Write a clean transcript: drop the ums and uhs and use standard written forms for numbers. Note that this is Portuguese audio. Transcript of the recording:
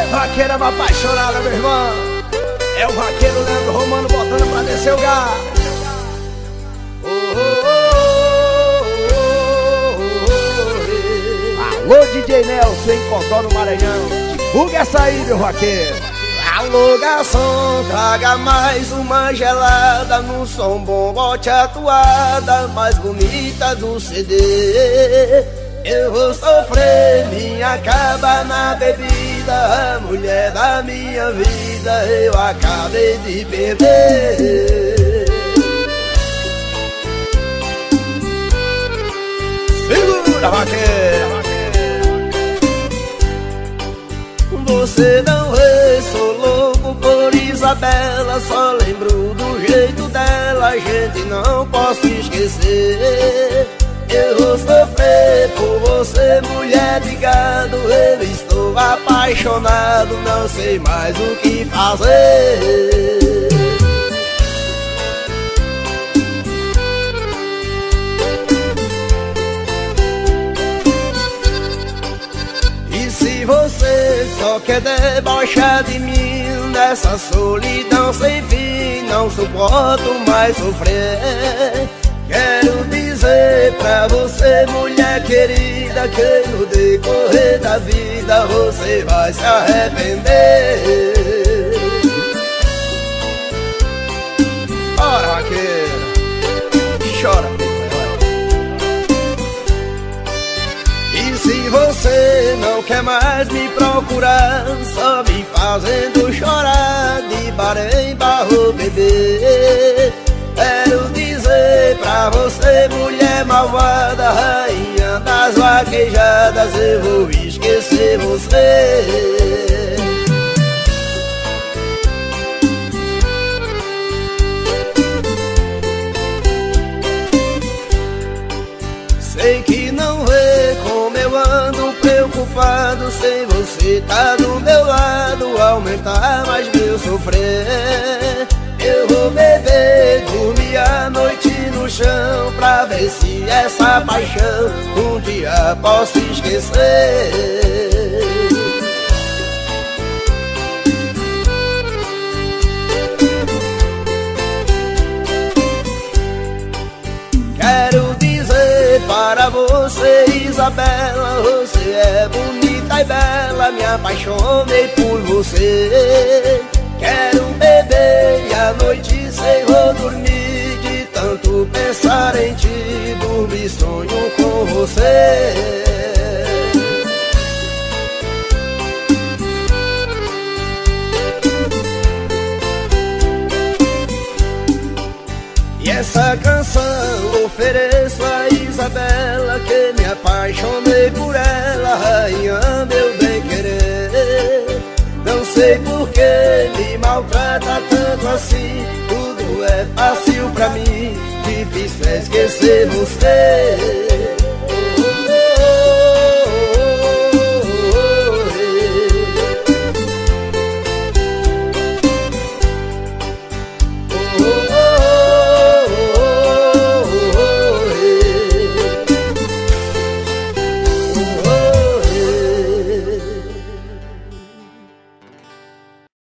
Vaqueira apaixonada, meu irmão. É o vaqueiro Leandro Romano botando pra descer o gás. Alô, DJ Nelson, em Codó, no Maranhão. Divulga essa aí, meu vaqueiro. Alô, garçom, traga mais uma gelada no som bom, bote a toada mais bonita do CD. Eu vou sofrer, me acaba na bebida, a mulher da minha vida eu acabei de perder. Segura, vaqueira. Você não vê, sou louco por Isabela, só lembro do jeito dela, a gente não posso esquecer. Eu vou sofrer por você, mulher de gado, eu estou apaixonado, não sei mais o que fazer. Se você só quer debochar de mim nessa solidão sem fim, não suporto mais sofrer. Quero dizer pra você, mulher querida, que no decorrer da vida você vai se arrepender. Bora, vaqueira, chora. Se você não quer mais me procurar, só me fazendo chorar, de bar em bar vou beber. Quero dizer pra você, mulher malvada, rainha das vaquejadas, eu vou esquecer você. Sei que não vê como eu ando preocupado, sem você tá do meu lado, aumentar mais meu sofrer. Eu vou beber, dormir a noite no chão, pra ver se essa paixão um dia posso esquecer. Quero dizer para você, Isabela, você é bonita e bela, me apaixonei por você. Quero beber e à noite sem vou dormir, de tanto pensar em ti, dormir sonho com você. E essa canção ofereço a Isabela, que me apaixonei por ela, rainha meu bem querer. Não sei por que me maltrata tanto assim, tudo é fácil pra mim, difícil é esquecer você.